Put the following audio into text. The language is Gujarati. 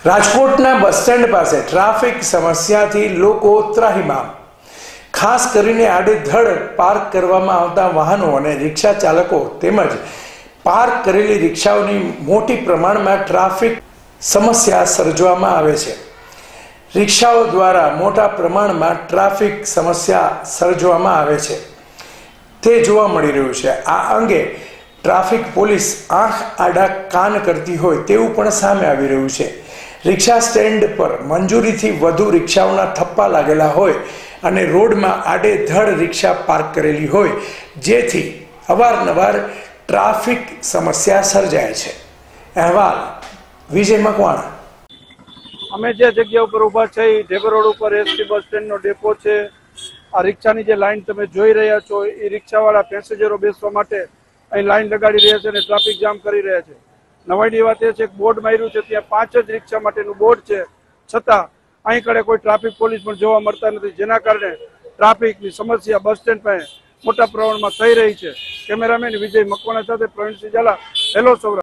રાજકોટના બસ સ્ટેન્ડ પાસે ટ્રાફિક સમસ્યાથી લોકો ત્રાહિમામ। ખાસ કરીને આડેધડ પાર્ક કરવામાં આવતા વાહનો અને રિક્ષા ચાલકો તેમજ પાર્ક કરેલી રિક્ષાઓની મોટી પ્રમાણમાં ટ્રાફિક સમસ્યા સર્જવામાં આવે છે। રિક્ષાઓ દ્વારા મોટા પ્રમાણમાં ટ્રાફિક સમસ્યા સર્જવામાં આવે છે તે જોવા મળી રહ્યું છે। આ અંગે ટ્રાફિક પોલીસ આંખ આડા કાન કરતી હોય તેવું પણ સામે આવી રહ્યું છે। રિક્ષા સ્ટેન્ડ પર મંજૂરીથી વધુ રિક્ષાઓના થપ્પા લાગેલા હોય અને રોડમાં આડેધડ રિક્ષા પાર્ક કરેલી હોય જેથી અવારનવાર ટ્રાફિક સમસ્યા સર્જાય છે। અહેવાલ વિજય મકવાણા। અમે જે જગ્યા ઉપર ઊભા છે એ ઢેબર રોડ ઉપર એસટી બસ સ્ટેન્ડનો ડેપો છે। આ રિક્ષાની જે લાઈન તમે જોઈ રહ્યા છો એ રિક્ષાવાળા પેસેન્જરો બેસવા માટે અહીં લાઈન લગાડી રહ્યા છે અને ટ્રાફિક જામ કરી રહ્યા છે। નવાઈની વાત એ છે કે બોર્ડ માર્યું છે, ત્યાં 5 જ રિક્ષા માટેનું બોર્ડ છે, છતાં અહીં કડે કોઈ ટ્રાફિક પોલીસ પણ જોવા મળતા નથી, જેના કારણે ટ્રાફિકની સમસ્યા બસ સ્ટેન્ડ પાસે મોટા પ્રમાણમાં થઈ રહી છે। કેમેરામેન વિજય મકવાણા સાથે પ્રવીણસિંહ ઝાલા, હેલો સૌરાષ્ટ્ર।